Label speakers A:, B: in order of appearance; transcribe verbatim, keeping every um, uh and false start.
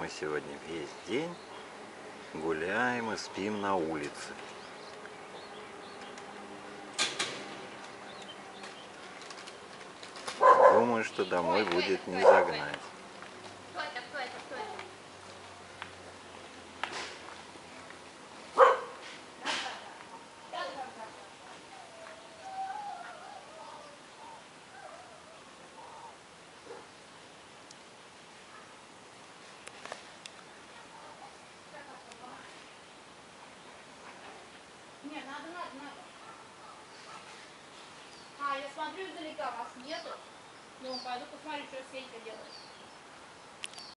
A: мы сегодня весь день гуляем и спим на улице. Думаю, что домой будет не загнать.
B: Кто это, кто это, кто это? Не, надо, надо, надо. А, я смотрю издалека, вас нету. Думаю, пойду посмотрю, что Сенька делает.